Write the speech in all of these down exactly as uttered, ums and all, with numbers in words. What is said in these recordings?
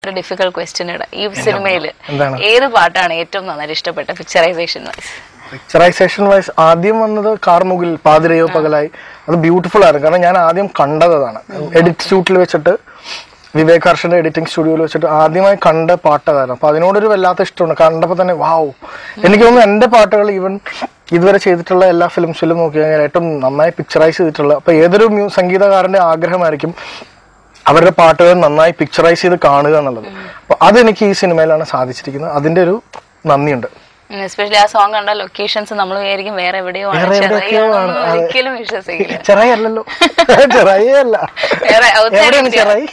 Difficult question ഇടാം. ഈ സിനിമയിൽ ഏത് പാട്ടാണ് ഏറ്റവും നന്നായിട്ട് ഇഷ്ടപ്പെട്ട പിക്ചറൈസേഷൻ വൈസ്? പിക്ചറൈസേഷൻ വൈസ് ആദ്യം വന്നത് കാർമുകിൽ പാതിരയോ പകലായി. അത് ബ്യൂട്ടിഫുൾ ആയിരുന്നു. കാരണം ഞാൻ ആദ്യം കണ്ടതാണ് എഡിറ്റ് ഷൂട്ടിൽ വെച്ചിട്ട്, വിവേക് ഹർഷന്റെ എഡിറ്റിംഗ് സ്റ്റുഡിയോയിൽ വെച്ചിട്ട് ആദ്യമായി കണ്ട പാട്ടതായിരുന്നു. അപ്പൊ അതിനോടൊരു വല്ലാത്ത ഇഷ്ടമുണ്ട്. കണ്ടപ്പോൾ തന്നെ വാവ്. എനിക്ക് തോന്നുന്നു എന്റെ പാട്ടുകൾ ഈവൻ ഇതുവരെ ചെയ്തിട്ടുള്ള എല്ലാ ഫിലിംസിലും നോക്കി കഴിഞ്ഞാൽ ഏറ്റവും നന്നായി പിക്ചറൈസ് ചെയ്തിട്ടുള്ള, അപ്പൊ ഏതൊരു മ്യൂ സംഗീതകാരന്റെ ആഗ്രഹമായിരിക്കും അവരുടെ പാട്ടുകൾ നന്നായി പിക്ചറൈസ് ചെയ്ത് കാണുക എന്നുള്ളത്. അപ്പൊ അതെനിക്ക് ഈ സിനിമയിലാണ് സാധിച്ചിരിക്കുന്നത്. അതിന്റെ ഒരു നന്ദിയുണ്ട്. എസ്പെഷ്യലി ആ സോങ് കണ്ട ലൊക്കേഷൻസ് നമ്മൾ വിചാരിക്കും വേറെ എവിടെയോ ഒരിക്കലും വിശ്വസിക്കില്ല. ചെറായി അല്ലല്ലോ, ചെറായി അല്ല, ചെറായി.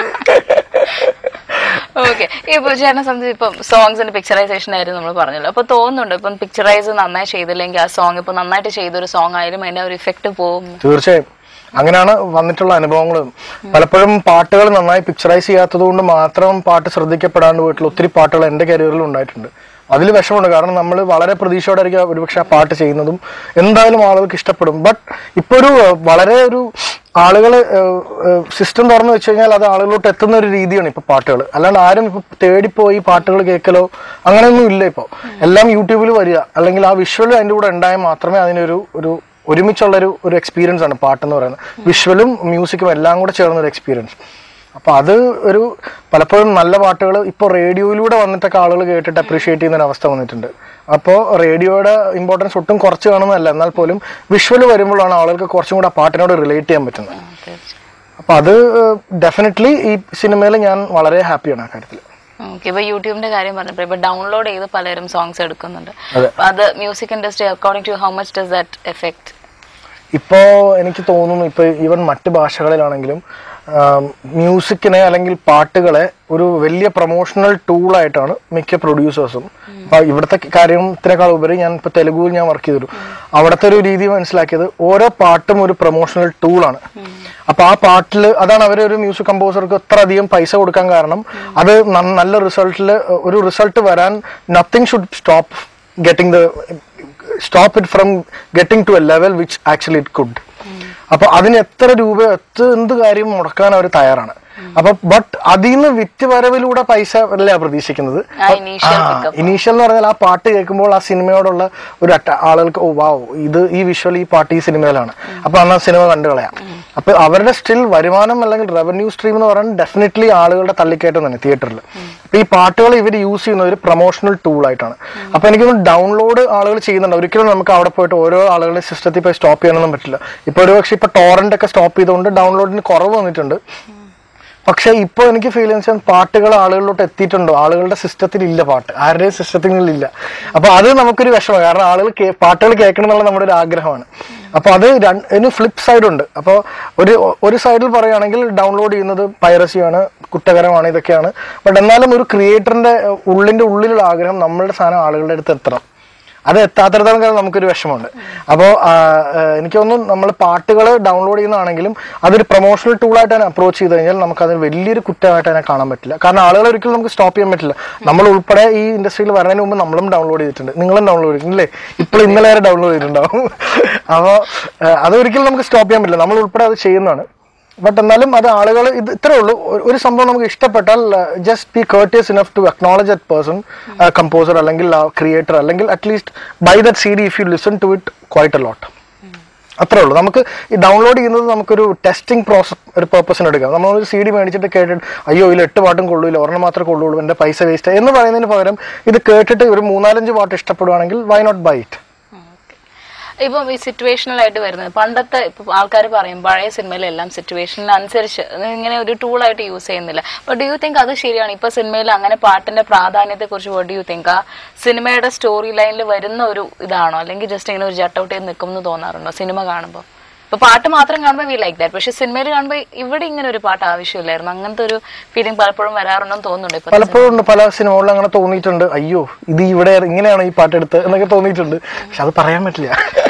ഓക്കെ, ഇപ്പൊ ചേട്ടനെ സംബന്ധിച്ച് ഇപ്പം സോങ്സിന്റെ പിക്ചറൈസേഷൻ ആയിരുന്നു നമ്മൾ പറഞ്ഞല്ലോ. അപ്പൊ തോന്നുന്നുണ്ട് ഇപ്പം പിക്ചറൈസ് നന്നായി ചെയ്തില്ലെങ്കിൽ ആ സോങ് ഇപ്പൊ നന്നായിട്ട് ചെയ്തൊരു സോങ് ആയാലും അതിന്റെ ഒരു ഇഫക്ട് പോകും? തീർച്ചയായും അങ്ങനെയാണ് വന്നിട്ടുള്ള അനുഭവങ്ങളും. പലപ്പോഴും പാട്ടുകൾ നന്നായി പിക്ചറൈസ് ചെയ്യാത്തത് കൊണ്ട് മാത്രം പാട്ട് ശ്രദ്ധിക്കപ്പെടാണ്ട് പോയിട്ടുള്ള ഒത്തിരി പാട്ടുകൾ എന്റെ കരിയറിൽ ഉണ്ടായിട്ടുണ്ട്. അതിൽ വിഷമമുണ്ട്. കാരണം നമ്മൾ വളരെ പ്രതീക്ഷയോടെ ആയിരിക്കും ഒരുപക്ഷെ ആ പാട്ട് ചെയ്യുന്നതും എന്തായാലും ആളുകൾക്ക് ഇഷ്ടപ്പെടും. ബട്ട് ഇപ്പൊ ഒരു വളരെ ഒരു ആളുകൾ സിസ്റ്റം തുറന്നു വെച്ച് കഴിഞ്ഞാൽ അത് ആളുകളോട്ട് എത്തുന്ന ഒരു രീതിയാണ് ഇപ്പൊ പാട്ടുകൾ. അല്ലാണ്ട് ആരും ഇപ്പൊ തേടിപ്പോയി പാട്ടുകൾ കേൾക്കലോ അങ്ങനെയൊന്നും ഇല്ല. ഇപ്പോൾ എല്ലാം യൂട്യൂബിൽ വരിക, അല്ലെങ്കിൽ ആ വിഷ്വൽ അതിൻ്റെ കൂടെ ഉണ്ടായാൽ മാത്രമേ അതിനൊരു ഒരു ഒരുമിച്ചുള്ളൊരു ഒരു എക്സ്പീരിയൻസ് ആണ് പാട്ടെന്ന് പറയുന്നത്. വിഷ്വലും മ്യൂസിക്കും എല്ലാം കൂടെ ചേർന്നൊരു എക്സ്പീരിയൻസ്. അപ്പൊ അത് ഒരു പലപ്പോഴും നല്ല പാട്ടുകൾ ഇപ്പോൾ റേഡിയോയിലൂടെ വന്നിട്ടൊക്കെ ആളുകൾ കേട്ടിട്ട് അപ്രീഷിയേറ്റ് ചെയ്യുന്ന ഒരു അവസ്ഥ വന്നിട്ടുണ്ട്. അപ്പോൾ റേഡിയോയുടെ ഇമ്പോർട്ടൻസ് ഒട്ടും കുറച്ച് കാണുന്നതല്ല, എന്നാൽ പോലും വിഷ്വൽ വരുമ്പോഴാണ് ആളുകൾക്ക് കുറച്ചും കൂടെ ആ പാട്ടിനോട് റിലേറ്റ് ചെയ്യാൻ പറ്റുന്നത്. അപ്പൊ അത് ഡെഫിനറ്റ്ലി ഈ സിനിമയിൽ ഞാൻ വളരെ ഹാപ്പിയാണ് ആ കാര്യത്തിൽ. ഓക്കെ, ഇപ്പൊ യൂട്യൂബിന്റെ കാര്യം പറഞ്ഞപ്പോൾ ഇപ്പൊ ഡൗൺലോഡ് ചെയ്ത് പലരും സോങ്സ് എടുക്കുന്നുണ്ട്. അത് music industry according to how much does that effect? ഇപ്പോ എനിക്ക് തോന്നുന്നു ഇപ്പൊ ഈവൻ മറ്റ് ഭാഷകളിലാണെങ്കിലും മ്യൂസിക്കിനെ അല്ലെങ്കിൽ പാട്ടുകളെ ഒരു വലിയ പ്രൊമോഷണൽ ടൂളായിട്ടാണ് മിക്ക പ്രൊഡ്യൂസേഴ്സും. അപ്പൊ ഇവിടുത്തെ കാര്യത്തിനേക്കാൾ ഉപരി ഞാൻ ഇപ്പൊ തെലുഗുവിൽ ഞാൻ വർക്ക് ചെയ്തിരുന്നു. അവിടുത്തെ ഒരു രീതി മനസ്സിലാക്കിയത് ഓരോ പാട്ടും ഒരു പ്രൊമോഷണൽ ടൂളാണ്. അപ്പൊ ആ പാട്ടിൽ അതാണ് അവർ ഒരു മ്യൂസിക് കമ്പോസർക്ക് ഇത്ര അധികം പൈസ കൊടുക്കാൻ കാരണം. അത് നല്ല റിസൾട്ടിൽ ഒരു റിസൾട്ട് വരാൻ nothing should stop getting the stop it from getting to a level which actually it could. അപ്പൊ അതിന് എത്ര രൂപ എത്ര എന്ത് കാര്യം മുടക്കാൻ അവർ തയ്യാറാണ്. അപ്പൊ ബട്ട് അതിൽ നിന്ന് വിറ്റ് വരവിലൂടെ പൈസ അല്ല പ്രതീക്ഷിക്കുന്നത്. ഇനീഷ്യൽ എന്ന് പറഞ്ഞാൽ ആ പാട്ട് കേൾക്കുമ്പോൾ ആ സിനിമയോടുള്ള ഒരു അട്ട ആളുകൾക്ക് ഓ വാവ് ഇത് ഈ വിഷ്വൽ ഈ പാട്ട് ഈ സിനിമയിലാണ്, അപ്പൊ അന്ന് ആ സിനിമ കണ്ടു കളയാം. അപ്പൊ അവരുടെ സ്റ്റിൽ വരുമാനം അല്ലെങ്കിൽ റവന്യൂ സ്ട്രീം എന്ന് പറയുന്നത് ഡെഫിനറ്റ്ലി ആളുകളുടെ തള്ളിക്കയറ്റം തന്നെ തിയേറ്ററിൽ. അപ്പൊ ഈ പാട്ടുകൾ ഇവർ യൂസ് ചെയ്യുന്ന ഒരു പ്രൊമോഷണൽ ടൂൾ ആയിട്ടാണ്. അപ്പൊ എനിക്കൊന്ന് ഡൗൺലോഡ് ആളുകൾ ചെയ്യുന്നുണ്ട്. ഒരിക്കലും നമുക്ക് അവിടെ പോയിട്ട് ഓരോ ആളുകളുടെ സിസ്റ്റത്തിൽ പോയി സ്റ്റോപ്പ് ചെയ്യാനൊന്നും പറ്റില്ല. ഇപ്പൊ ഒരു പക്ഷെ ഇപ്പൊ ടോറന്റ് ഒക്കെ സ്റ്റോപ്പ് ചെയ്തുകൊണ്ട് ഡൗൺലോഡിന് കുറവ് വന്നിട്ടുണ്ട്. പക്ഷെ ഇപ്പൊ എനിക്ക് ഫീൽ ചെയ്യാൻ പാട്ടുകൾ ആളുകളിലോട്ട് എത്തിയിട്ടുണ്ടോ, ആളുകളുടെ സിസ്റ്റത്തിൽ ഇല്ല, പാട്ട് ആരുടെയും സിസ്റ്റത്തിലില്ല. അപ്പൊ അത് നമുക്കൊരു വിഷമമാണ്. കാരണം ആളുകൾ പാട്ടുകൾ കേൾക്കണം എന്നുള്ള നമ്മുടെ ഒരു ആഗ്രഹമാണ്. അപ്പൊ അത് അതിന് ഫ്ലിപ്പ് സൈഡ് ഉണ്ട്. അപ്പോൾ ഒരു ഒരു സൈഡിൽ പറയുകയാണെങ്കിൽ ഡൗൺലോഡ് ചെയ്യുന്നത് പൈറസിയാണ്, കുറ്റകരമാണ്, ഇതൊക്കെയാണ്. ബട്ട് എന്നാലും ഒരു ക്രിയേറ്ററിന്റെ ഉള്ളിന്റെ ഉള്ളിലുള്ള ആഗ്രഹം നമ്മളുടെ സാധനം ആളുകളുടെ അടുത്ത് എത്തണം. അത് എത്താത്തിടത്തോളം കാലം നമുക്കൊരു വിഷമമുണ്ട്. അപ്പോൾ എനിക്ക് തോന്നുന്നു നമ്മൾ പാട്ടുകൾ ഡൗൺലോഡ് ചെയ്യുന്നതാണെങ്കിലും അതൊരു പ്രൊമോഷണൽ ടൂളായിട്ട് തന്നെ അപ്രോച്ച് ചെയ്ത് കഴിഞ്ഞാൽ നമുക്ക് അതിന് വലിയൊരു കുറ്റമായിട്ട് തന്നെ കാണാൻ പറ്റില്ല. കാരണം ആളുകൾ ഒരിക്കലും നമുക്ക് സ്റ്റോപ്പ് ചെയ്യാൻ പറ്റില്ല. നമ്മൾ ഉൾപ്പെടെ ഈ ഇൻഡസ്ട്രിയിൽ വരുന്നതിന് മുമ്പ് നമ്മളും ഡൗൺലോഡ് ചെയ്തിട്ടുണ്ട്, നിങ്ങളും ഡൗൺലോഡ് ചെയ്തിട്ടില്ലേ, ഇപ്പോൾ ഇന്നലെ വരെ ഡൗൺലോഡ് ചെയ്തിട്ടുണ്ടാവും. അപ്പോൾ അതൊരിക്കലും നമുക്ക് സ്റ്റോപ്പ് ചെയ്യാൻ പറ്റില്ല, നമ്മൾ ഉൾപ്പെടെ അത് ചെയ്യുന്നതാണ്. ബട്ട് എന്നാലും അത് ആളുകൾ ഇത് ഇത്രേ ഉള്ളൂ. ഒരു സംഭവം നമുക്ക് ഇഷ്ടപ്പെട്ടാൽ just be courteous enough to acknowledge that person, composer അല്ലെങ്കിൽ ക്രിയേറ്റർ, അല്ലെങ്കിൽ at least by that C D if you listen to it quite a lot. അത്രേ ഉള്ളൂ. നമുക്ക് ഈ ഡൗൺലോഡ് ചെയ്യുന്നത് നമുക്കൊരു ടെസ്റ്റിംഗ് പ്രോസസ് ഒരു പേർപ്പസിന് എടുക്കാം. നമ്മളൊരു സി ഡി മേടിച്ചിട്ട് കേട്ടിട്ട് അയ്യോ ഇതിൽ എട്ട് പാട്ടും കൊള്ളൂല്ല, ഒരെണ്ണം മാത്രമേ കൊള്ളുള്ളൂ, എൻ്റെ പൈസ വേസ്റ്റ് എന്ന് പറയുന്നതിന് പകരം ഇത് കേട്ടിട്ട് ഒരു മൂന്നാലഞ്ച് പാട്ട് ഇഷ്ടപ്പെടുവാണെങ്കിൽ വൈ നോട്ട് ബൈ ഇറ്റ്. ഇപ്പം ഈ സിറ്റുവേഷണലായിട്ട് വരുന്നത് പണ്ടത്തെ ഇപ്പം ആൾക്കാർ പറയും പഴയ സിനിമയിലെല്ലാം സിറ്റുവേഷനനുസരിച്ച് ഇങ്ങനെ ഒരു ടൂളായിട്ട് യൂസ് ചെയ്യുന്നില്ല. ബട്ട് ഡു യു തിങ്ക് അത് ശരിയാണ്? ഇപ്പൊ സിനിമയിൽ അങ്ങനെ പാട്ടിന്റെ പ്രാധാന്യത്തെ കുറിച്ച് വാട്ട് ഡു യു തിങ്ക്? ആ സിനിമയുടെ സ്റ്റോറി ലൈനിൽ വരുന്ന ഒരു ഇതാണോ, അല്ലെങ്കിൽ ജസ്റ്റ് ഇങ്ങനെ ഒരു ജട്ട് ഔട്ട് ചെയ്ത് നിൽക്കുമെന്ന് തോന്നാറുണ്ടോ സിനിമ കാണുമ്പോൾ? ഇപ്പൊ പാട്ട് മാത്രം കാണുമ്പോൾ വി ലൈക്ക് ദാറ്റ്, പക്ഷെ സിനിമയിൽ കാണുമ്പോൾ ഇവിടെ ഇങ്ങനെ ഒരു പാട്ട് ആവശ്യമില്ലായിരുന്നു, അങ്ങനത്തെ ഒരു ഫീലിംഗ് പലപ്പോഴും വരാറുണ്ടെന്ന് തോന്നുന്നുണ്ട്. പലപ്പോഴും പല സിനിമകളിലും അങ്ങനെ തോന്നിയിട്ടുണ്ട്, അയ്യോ ഇത് ഇവിടെ ഇങ്ങനെയാണ് ഈ പാട്ട് എടുത്ത് എന്നൊക്കെ തോന്നിയിട്ടുണ്ട്. പക്ഷെ അത് പറയാൻ പറ്റില്ല.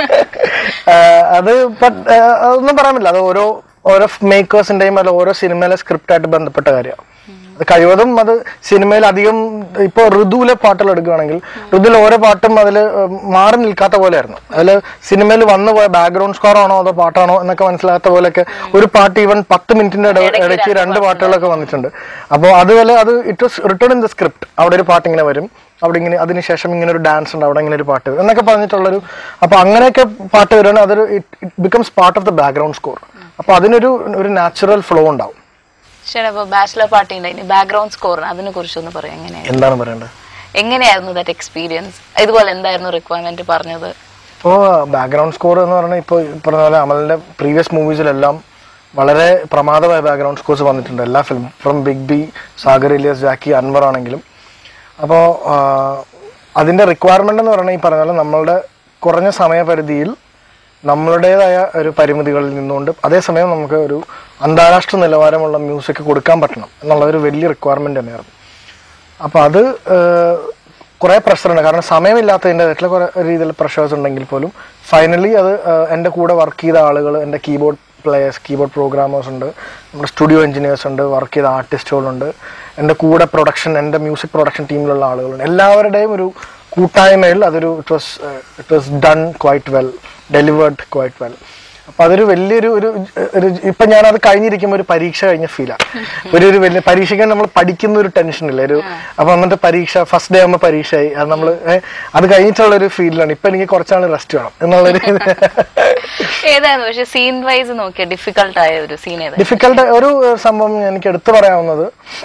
അത് അതൊന്നും പറയാൻ പറ്റില്ല. അത് ഓരോ ഓരോ മേക്കേഴ്സിന്റെയും അല്ല ഓരോ സിനിമയിലെ സ്ക്രിപ്റ്റായിട്ട് ബന്ധപ്പെട്ട കാര്യമാണ്. അത് കഴിവതും അത് സിനിമയിൽ അധികം ഇപ്പൊ ഋതുവിലെ പാട്ടുകൾ എടുക്കുകയാണെങ്കിൽ ഋതുവിൽ ഓരോ പാട്ടും അതിൽ മാറി നിൽക്കാത്ത പോലെയായിരുന്നു. അതിൽ സിനിമയിൽ വന്നു പോയ ബാക്ക്ഗ്രൗണ്ട് സ്കോർ ആണോ അതോ പാട്ടാണോ എന്നൊക്കെ മനസ്സിലാത്ത പോലെയൊക്കെ ഒരു പാട്ട് ഈവൻ പത്ത് മിനിറ്റിന്റെ ഇടയ്ക്ക് രണ്ട് പാട്ടുകളൊക്കെ വന്നിട്ടുണ്ട്. അപ്പോൾ അതുപോലെ അത് it was return in the script. അവിടെ ഒരു പാട്ട് ഇങ്ങനെ വരും, അവിടെ ഇങ്ങനെ അതിനുശേഷം ഇങ്ങനെ ഒരു ഡാൻസ് ഉണ്ട്, അവിടെ ഇങ്ങനെ ഒരു പാട്ട് എന്നൊക്കെ പറഞ്ഞിട്ടുള്ളൊരു, അപ്പൊ അങ്ങനെയൊക്കെ പാട്ട് വരുവാണ്. അതൊരു it becomes part of the background score. അപ്പൊ അതിനൊരു ഒരു നാച്ചുറൽ ഫ്ലോ ഉണ്ടാവും. ശരി, അപ്പൊ ബാച്ചിലർ പാർട്ടി ഉണ്ടായി ബാക്ക്ഗ്രൗണ്ട് സ്കോർ, അതിനെ കുറിച്ചൊന്ന് പറയാം. എങ്ങനെയാണ് എന്താണ് പറയേണ്ടത്, എങ്ങനെയായിരുന്നു ദാറ്റ് എക്സ്പീരിയൻസ്? ഇതുപോലെ എന്തായിരുന്നു റിക്വയർമെന്റ് പറഞ്ഞത്? ഇപ്പോൾ ബാക്ക്ഗ്രൗണ്ട് സ്കോർ എന്ന് പറഞ്ഞാൽ ഇപ്പോൾ പറഞ്ഞ പോലെ അമലിന്റെ പ്രീവിയസ് മൂവീസിലെല്ലാം വളരെ പ്രമാദമായ ബാക്ക്ഗ്രൗണ്ട് സ്കോർസ് വന്നിട്ടുണ്ട്. എല്ലാ film from big B, Sagar alias, Jacky, Anwar ആണെങ്കിലും. അപ്പോൾ അതിൻ്റെ റിക്വയർമെൻ്റ് എന്ന് പറഞ്ഞാൽ ഈ പറഞ്ഞ പോലെ നമ്മളുടെ കുറഞ്ഞ സമയപരിധിയിൽ നമ്മളുടേതായ ഒരു പരിമിതികളിൽ നിന്നുകൊണ്ട് അതേസമയം നമുക്ക് ഒരു അന്താരാഷ്ട്ര നിലവാരമുള്ള മ്യൂസിക് കൊടുക്കാൻ പറ്റണം എന്നുള്ള ഒരു വലിയ റിക്വയർമെൻ്റ് തന്നെയായിരുന്നു. അപ്പോൾ അത് കുറേ പ്രഷറുണ്ട്. കാരണം സമയമില്ലാത്തതിൻ്റെ വീട്ടിൽ കുറേ രീതിയിൽ പ്രഷേഴ്സ് ഉണ്ടെങ്കിൽ പോലും ഫൈനലി അത് എൻ്റെ കൂടെ വർക്ക് ചെയ്ത ആളുകൾ, എൻ്റെ കീബോർഡ് പ്ലേയേഴ്സ്, കീബോർഡ് പ്രോഗ്രാമേഴ്സ് ഉണ്ട്, നമ്മുടെ സ്റ്റുഡിയോ എഞ്ചിനീയേഴ്സ് ഉണ്ട്, വർക്ക് ചെയ്ത ആർട്ടിസ്റ്റുകളുണ്ട്, എൻ്റെ കൂടെ പ്രൊഡക്ഷൻ, എൻ്റെ മ്യൂസിക് പ്രൊഡക്ഷൻ ടീമിലുള്ള ആളുകളുണ്ട്. എല്ലാവരുടെയും ഒരു കൂട്ടായ്മയിൽ അതൊരു it was it was done quite well, delivered quite well. അപ്പം അതൊരു വലിയൊരു ഒരു ഒരു ഇപ്പം ഞാനത് കഴിഞ്ഞിരിക്കുമ്പോൾ ഒരു പരീക്ഷ കഴിഞ്ഞ ഫീലാണ്. ഒരു ഒരു വലിയ പരീക്ഷയ്ക്ക് നമ്മൾ പഠിക്കുന്ന ഒരു ടെൻഷനില്ല ഒരു. അപ്പം എന്നിട്ട് പരീക്ഷ ഫസ്റ്റ് ഡേ ആകുമ്പോൾ പരീക്ഷയായി, അത് നമ്മൾ അത് കഴിഞ്ഞിട്ടുള്ള ഒരു ഫീലാണ്. ഇപ്പം എനിക്ക് കുറച്ചാൾ റെസ്റ്റ് വേണം എന്നുള്ളൊരു. ഏതായിരുന്നു പക്ഷേ സീൻ വൈസ് നോക്കിയ ഡിഫിക്കൽട്ട് ആയ ഒരു സീൻ? ഡിഫിക്കൽട്ട് ഒരു സംഭവം എനിക്ക് എടുത്തു പറയാവുന്നത്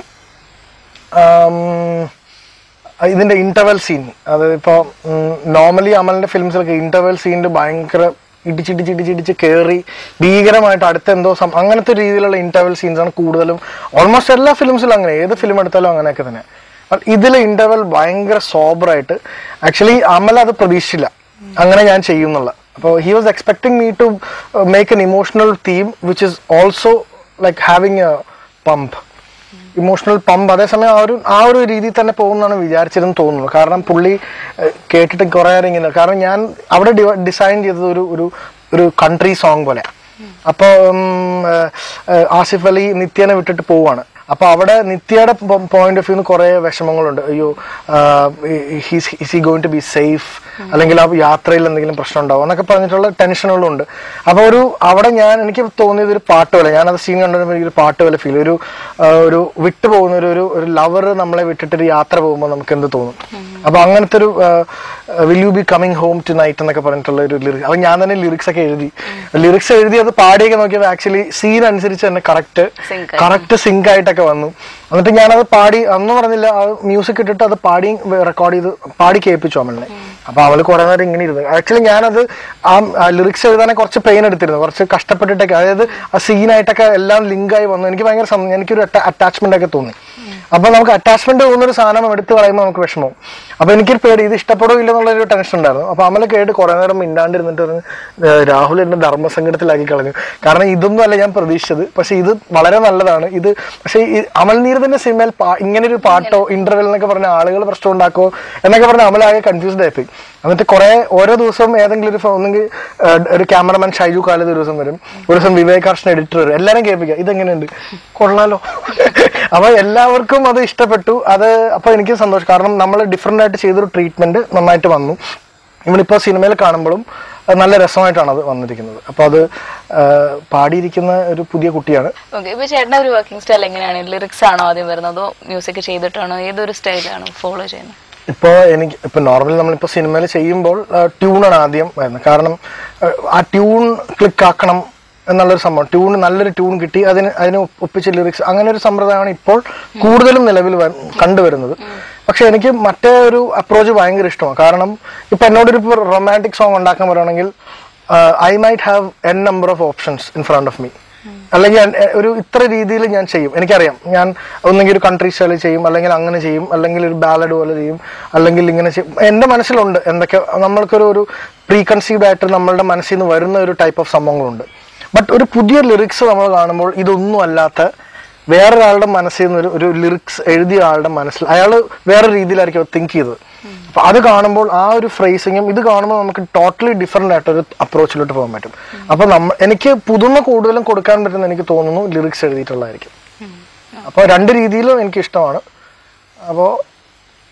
ഇതിന്റെ ഇന്റർവെൽ സീൻ. അത് ഇപ്പോൾ നോർമലി അമലിന്റെ ഫിലിംസിലൊക്കെ ഇന്റർവെൽ സീനിൽ ഭയങ്കര ഇടിച്ചിടിച്ചിടിച്ചിടിച്ച് കയറി ഭീകരമായിട്ട് അടുത്ത എന്തോ സം അങ്ങനത്തെ രീതിയിലുള്ള ഇന്റർവെൽ സീൻസ് ആണ് കൂടുതലും. ഓൾമോസ്റ്റ് എല്ലാ ഫിലിംസിലും അങ്ങനെ, ഏത് ഫിലിം എടുത്താലും അങ്ങനെയൊക്കെ തന്നെ. ഇതിലെ ഇന്റർവെൽ ഭയങ്കര സോബറായിട്ട്, ആക്ച്വലി അമൽ അത് പ്രതീക്ഷിച്ചില്ല അങ്ങനെ ഞാൻ ചെയ്യുന്നുള്ള. അപ്പോൾ he was expecting me to make an emotional theme which is also like having a pump, emotional pump. അതേസമയം ആ ഒരു ആ ഒരു രീതിയിൽ തന്നെ പോകുമെന്നാണ് വിചാരിച്ചിരുന്നു തോന്നുന്നു. കാരണം പുള്ളി കേട്ടിട്ട് കുറേ നേരം ഇങ്ങനെ, കാരണം ഞാൻ അവിടെ ഡിസൈൻ ചെയ്തത് ഒരു ഒരു ഒരു കൺട്രി സോങ് പോലെ. അപ്പോൾ ആസിഫ് അലി നിത്യനെ വിട്ടിട്ട് പോവാണ്. അപ്പോൾ അവിടെ നിത്യയുടെ പോയിന്റ് ഓഫ് വ്യൂന്ന് കുറേ വിഷമങ്ങളുണ്ട്. അയ്യോ his he going to be safe, അല്ലെങ്കിൽ ആ യാത്രയിൽ എന്തെങ്കിലും പ്രശ്നം ഉണ്ടാവും എന്നൊക്കെ പറഞ്ഞിട്ടുള്ള ടെൻഷനുകളും ഉണ്ട്. അപ്പോൾ ഒരു അവിടെ ഞാൻ എനിക്ക് തോന്നിയത് ഒരു പാട്ട് പോലെ, ഞാനത് സീൻ കണ്ടപ്പോൾ എനിക്കൊരു പാട്ട് പോലെ ഫീൽ, ഒരു ഒരു വിട്ടു പോകുന്ന ഒരു ഒരു ലവർ നമ്മളെ വിട്ടിട്ടൊരു യാത്ര പോകുമ്പോൾ നമുക്ക് എന്ത് തോന്നും. അപ്പോൾ അങ്ങനത്തെ ഒരു will you be coming home tonight എന്നൊക്കെ പറഞ്ഞിട്ടുള്ള ഒരു ലിറിക്സ്. അപ്പോൾ ഞാൻ തന്നെ ലിറിക്സ് ഒക്കെ എഴുതി ലിറിക്സ് എഴുതി അത് പാടിയൊക്കെ നോക്കിയപ്പോൾ ആക്ച്വലി സീൻ അനുസരിച്ച് തന്നെ കറക്റ്റ് കറക്റ്റ് സിങ്ക് ആയിട്ടൊക്കെ വന്നു. എന്നിട്ട് ഞാനത് പാടി, അന്ന് പറഞ്ഞില്ല, അത് മ്യൂസിക് ഇട്ടിട്ട് അത് പാടി റെക്കോർഡ് ചെയ്ത് പാടി കേൾപ്പിച്ചു അമലിനെ. അപ്പൊ അവള് കുറെ നേരം ഇങ്ങനെ ഇരുന്നു. ആക്ച്വലി ഞാനത് ആ ലിറിക്സ് എഴുതാനെ കുറച്ച് പെയിൻ എടുത്തിരുന്നു, കുറച്ച് കഷ്ടപ്പെട്ടിട്ടൊക്കെ. അതായത് ആ സീനായിട്ടൊക്കെ എല്ലാം ലിങ്കായി വന്നു. എനിക്ക് ഭയങ്കര എനിക്കൊരു അറ്റാച്ച്മെന്റ് ഒക്കെ തോന്നി. അപ്പൊ നമുക്ക് അറ്റാച്ച്മെന്റ് തോന്നുന്നൊരു സാധനം എടുത്ത് കളയുമ്പോൾ നമുക്ക് വിഷമവും. അപ്പൊ എനിക്കൊരു പേടി, ഇത് ഇഷ്ടപ്പെടുമോ ഇല്ലെന്നുള്ളൊരു ടെൻഷൻ ഉണ്ടായിരുന്നു. അപ്പൊ അമല കേട്ട് കുറെ നേരം മിണ്ടാണ്ടിരുന്നിട്ട് പറഞ്ഞു, രാഹുൽ എന്നെ ധർമ്മസങ്കടത്തിലാക്കി കളഞ്ഞു. കാരണം ഇതൊന്നും അല്ല ഞാൻ പ്രതീക്ഷിച്ചത്, പക്ഷെ ഇത് വളരെ നല്ലതാണ് ഇത്. പക്ഷെ ഈ അമൽ നീരദിന്റെ സിനിമയിൽ ഇങ്ങനെ ഒരു പാട്ടോ ഇന്റർവെൽ എന്നൊക്കെ പറഞ്ഞ ആളുകൾ പ്രശ്നം ഉണ്ടാക്കോ എന്നൊക്കെ പറഞ്ഞ അമലാകെ കൺഫ്യൂസ്ഡ് ആയിപ്പോയി. എന്നിട്ട് കുറെ ഓരോ ദിവസവും ഏതെങ്കിലും ഒരു ഒന്നെങ്കിൽ ഒരു ക്യാമറമാൻ ഷൈജു കാലത്ത് ഒരു ദിവസം വരും, ഒരു ദിവസം വിവേക് ഹർഷൻ എഡിറ്റർ വരും, എല്ലാവരും കേൾപ്പിക്കുക ഇതെങ്ങനെയുണ്ട്, കൊള്ളാലോ. അപ്പൊ എല്ലാവർക്കും അത് ഇഷ്ടപ്പെട്ടു. അത് അപ്പൊ എനിക്ക് സന്തോഷം, കാരണം നമ്മൾ ഡിഫറെന്റ് ആയിട്ട് ചെയ്തൊരു ട്രീറ്റ്മെന്റ് നന്നായിട്ട് വന്നു. ഇവളിപ്പോ സിനിമയിൽ കാണുമ്പോഴും നല്ല രസമായിട്ടാണ് അത് വന്നിരിക്കുന്നത്. അപ്പൊ അത് പാടിയിരിക്കുന്ന ഒരു പുതിയ കുട്ടിയാണ്. ഇപ്പൊ ചേട്ടൻ്റെ ഒരു വർക്കിംഗ് സ്റ്റൈൽ എങ്ങനെയാണ്? ലിറിക്സ് ആണോ ആദ്യം വരുന്നത്, അതോ മ്യൂസിക് ചെയ്തിട്ടാണോ, ഏതൊരു സ്റ്റൈലാണ് ഫോളോ ചെയ്യുന്നത്? ഇപ്പോൾ എനിക്ക് ഇപ്പൊ നോർമലി നമ്മളിപ്പോൾ സിനിമയിൽ ചെയ്യുമ്പോൾ ട്യൂണാണ് ആദ്യം വരുന്നത്. കാരണം ആ ട്യൂൺ ക്ലിക്ക് ആക്കണം എന്നുള്ളൊരു സംഭവം, ട്യൂൺ നല്ലൊരു ട്യൂൺ കിട്ടി അതിന് അതിന് ഒപ്പിച്ച ലിറിക്സ്, അങ്ങനെ ഒരു സമ്പ്രദായമാണ് ഇപ്പോൾ കൂടുതലും നിലവിൽ കണ്ടുവരുന്നത്. പക്ഷെ എനിക്ക് മറ്റേ ഒരു അപ്രോച്ച് ഭയങ്കര ഇഷ്ടമാണ്. കാരണം ഇപ്പൊ എന്നോടൊരു ഇപ്പോൾ റൊമാൻറ്റിക് സോങ് ഉണ്ടാക്കാൻ പറയുകയാണെങ്കിൽ I might have an number of options in front of me. അല്ലെങ്കിൽ ഒരു ഇത്ര രീതിയിൽ ഞാൻ ചെയ്യും, എനിക്കറിയാം. ഞാൻ ഒന്നെങ്കിൽ ഒരു കൺട്രി സ്റ്റൈലിൽ ചെയ്യും, അല്ലെങ്കിൽ അങ്ങനെ ചെയ്യും, അല്ലെങ്കിൽ ഒരു ബാലഡ് പോലെ ചെയ്യും, അല്ലെങ്കിൽ ഇങ്ങനെ ചെയ്യും. എൻ്റെ മനസ്സിലുണ്ട് എന്തൊക്കെ നമ്മൾക്കൊരു ഒരു പ്രീ കൺസീവ്ഡ് ആയിട്ട് നമ്മളുടെ മനസ്സിൽ നിന്ന് വരുന്ന ഒരു ടൈപ്പ് ഓഫ് സംഭവങ്ങളുണ്ട്. ബട്ട് ഒരു പുതിയ ലിറിക്സ് നമ്മൾ കാണുമ്പോൾ ഇതൊന്നും അല്ലാത്ത വേറൊരാളുടെ മനസ്സിൽ നിന്ന് ഒരു ഒരു ലിറിക്സ് എഴുതിയ ആളുടെ മനസ്സിൽ അയാൾ വേറെ രീതിയിലായിരിക്കും തിങ്ക് ചെയ്തത്. അപ്പൊ അത് കാണുമ്പോൾ ആ ഒരു ഫ്രേസിങ്ങും ഇത് കാണുമ്പോൾ നമുക്ക് ടോട്ടലി ഡിഫറെന്റ് ആയിട്ടൊരു അപ്രോച്ചിലോട്ട് പോകാൻ പറ്റും. അപ്പൊ നമ്മ എനിക്ക് പുതുമ കൂടുതലും കൊടുക്കാൻ പറ്റുന്ന എനിക്ക് തോന്നുന്നു ലിറിക്സ് എഴുതിയിട്ടുള്ളതായിരിക്കും. അപ്പോൾ രണ്ട് രീതിയിലും എനിക്ക് ഇഷ്ടമാണ്. അപ്പോൾ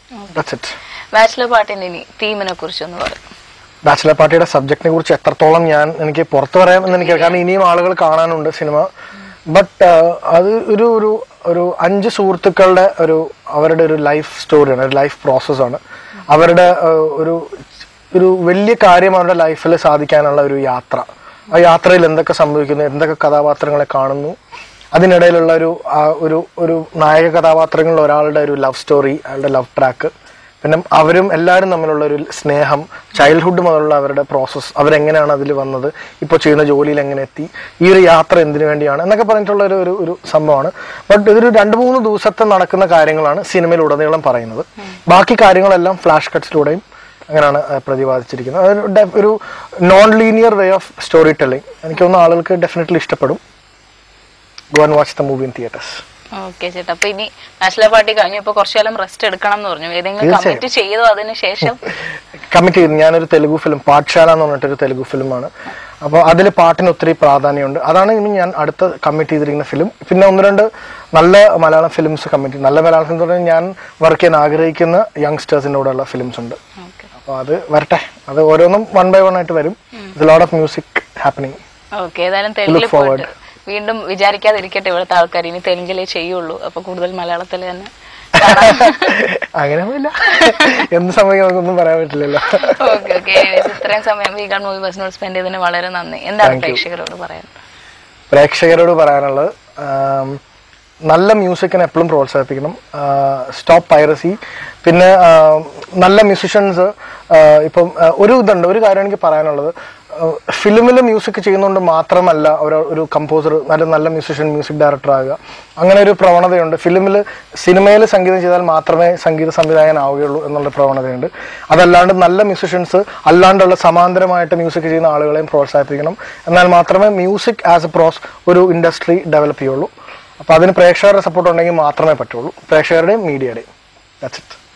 ദാറ്റ്സ് ഇറ്റ്. ബാച്ചിലർ പാർട്ടിന്റെ ഇനി തീമിനെ കുറിച്ചൊന്ന് പറയും. ബാച്ചിലർ പാർട്ടിയുടെ സബ്ജക്റ്റിനെ കുറിച്ച് എത്രത്തോളം ഞാൻ എനിക്ക് പുറത്തു പറയാം എന്ന് എനിക്ക്, കാരണം ഇനിയും ആളുകൾ കാണാനുണ്ട് സിനിമ. ബട്ട് അത് ഒരു ഒരു ഒരു അഞ്ച് സുഹൃത്തുക്കളുടെ ഒരു അവരുടെ ഒരു ലൈഫ് സ്റ്റോറിയാണ്, ഒരു ലൈഫ് പ്രോസസ്സാണ്. അവരുടെ ഒരു ഒരു വലിയ കാര്യം അവരുടെ ലൈഫിൽ സാധിക്കാനുള്ള ഒരു യാത്ര. ആ യാത്രയിൽ എന്തൊക്കെ സംഭവിക്കുന്നു, എന്തൊക്കെ കഥാപാത്രങ്ങളെ കാണുന്നു, അതിനിടയിലുള്ള ഒരു ഒരു ഒരു നായക കഥാപാത്രങ്ങളിൽ ഒരാളുടെ ഒരു ലവ് സ്റ്റോറി, അയാളുടെ ലവ് ട്രാക്ക്, പിന്നെ അവരും എല്ലാവരും തമ്മിലുള്ള ഒരു സ്നേഹം, ചൈൽഡ്ഹുഡ് മുതലുള്ള അവരുടെ പ്രോസസ്സ്, അവരെങ്ങനെയാണ് അതിൽ വന്നത്, ഇപ്പോൾ ചെയ്യുന്ന ജോലിയിൽ എങ്ങനെ എത്തി, ഈ ഒരു യാത്ര എന്തിനു വേണ്ടിയാണ് എന്നൊക്കെ പറഞ്ഞിട്ടുള്ള ഒരു ഒരു ഒരു സംഭവമാണ്. ബട്ട് ഇതൊരു രണ്ട് മൂന്ന് ദിവസത്തെ നടക്കുന്ന കാര്യങ്ങളാണ് സിനിമയിലുടനീളം പറയുന്നത്. ബാക്കി കാര്യങ്ങളെല്ലാം ഫ്ലാഷ് കട്ട്സിലൂടെയും അങ്ങനെയാണ് പ്രതിപാദിച്ചിരിക്കുന്നത്. അതൊരു ഒരു non linear way of story telling. എനിക്ക് തോന്നുന്നു ആളുകൾക്ക് ഡെഫിനറ്റ്ലി ഇഷ്ടപ്പെടും. Go and watch the movie in theatres. Okay ചേട്ടാ, അപ്പൊ ഇനി ബാച്ചിലർ പാർട്ടി കഴിഞ്ഞു, ഇപ്പൊ കുറച്ചു കാലം റെസ്റ്റ് എടുക്കണം എന്ന് പറഞ്ഞു. ഏതെങ്കിലും കമ്മിറ്റ് ചെയ്തോ അതിന് ശേഷം? കമ്മിറ്റ് ചെയ്തു. ഞാനൊരു തെലുഗു ഫിലിം, പാഠശാല എന്ന് പറഞ്ഞിട്ടൊരു തെലുഗു ഫിലിമാണ്. അപ്പോൾ അതിൽ പാട്ടിന് ഒത്തിരി പ്രാധാന്യമുണ്ട്. അതാണ് ഇനി ഞാൻ അടുത്ത കമ്മിറ്റ് ചെയ്തിരിക്കുന്ന ഫിലിം. പിന്നെ ഒന്ന് രണ്ട് നല്ല മലയാളം ഫിലിംസ് കമ്മിറ്റ്, നല്ല മലയാളം ഫിലിം എന്ന് പറഞ്ഞാൽ ഞാൻ വർക്ക് ചെയ്യാൻ ആഗ്രഹിക്കുന്ന യങ്സ്റ്റേഴ്സിൻ്റെ കൂടെയുള്ള ഫിലിംസ് ഉണ്ട്. അപ്പോൾ അത് വരട്ടെ, അത് ഓരോന്നും വൺ ബൈ വൺ ആയിട്ട് വരും. Lot of music happening. Okay, ഏതായാലും തെലുങ്കിൽ പോയിട്ട് വീണ്ടും വിചാരിക്കാതിരിക്കട്ടെ ഇവിടുത്തെ ആൾക്കാർ ഇനി തെലുങ്കിലേ ചെയ്യുള്ളൂ, അപ്പൊ കൂടുതൽ മലയാളത്തിൽ തന്നെ. അങ്ങനെയൊന്നുമില്ല, എന്ത് സമയം നമുക്കൊന്നും പറയാൻ പറ്റില്ലല്ലോ. ഓക്കെ ഓക്കെ, ഇത്രയും സമയം വീഗാർഡ് മൂവി ബസിനോട് സ്പെൻഡ് ചെയ്തതിന് വളരെ നന്ദി. എന്താണ് പ്രേക്ഷകരോട് പറയാൻ? പ്രേക്ഷകരോട് പറയാനുള്ളത്, നല്ല മ്യൂസിക്കിനെ എപ്പോഴും പ്രോത്സാഹിപ്പിക്കണം. Stop piracy. പിന്നെ നല്ല മ്യൂസിഷ്യൻസ്, ഇപ്പം ഒരു ഇതുണ്ട്, ഒരു കാര്യം എനിക്ക് പറയാനുള്ളത്, ഫിലിമിൽ മ്യൂസിക് ചെയ്യുന്നതുകൊണ്ട് മാത്രമല്ല ഒരു ഒരു കമ്പോസർ നല്ല നല്ല മ്യൂസിഷ്യൻ, മ്യൂസിക് ഡയറക്ടർ ആകുക. അങ്ങനെ ഒരു പ്രവണതയുണ്ട്. ഫിലിമിൽ സിനിമയിൽ സംഗീതം ചെയ്താൽ മാത്രമേ സംഗീത സംവിധായകനാവുകയുള്ളൂ എന്നുള്ള പ്രവണതയുണ്ട്. അതല്ലാണ്ട് നല്ല മ്യൂസിഷ്യൻസ് അല്ലാണ്ടുള്ള സമാന്തരമായിട്ട് മ്യൂസിക് ചെയ്യുന്ന ആളുകളെയും പ്രോത്സാഹിപ്പിക്കണം. എന്നാൽ മാത്രമേ മ്യൂസിക് ആസ് എ പ്രോസ് ഒരു ഇൻഡസ്ട്രി ഡെവലപ്പ് ചെയ്യുള്ളൂ. അപ്പോൾ അതിന് പ്രേക്ഷകരുടെ സപ്പോർട്ട് ഉണ്ടെങ്കിൽ മാത്രമേ പറ്റുള്ളൂ, പ്രേക്ഷകരുടെയും മീഡിയയുടെയും. That's it.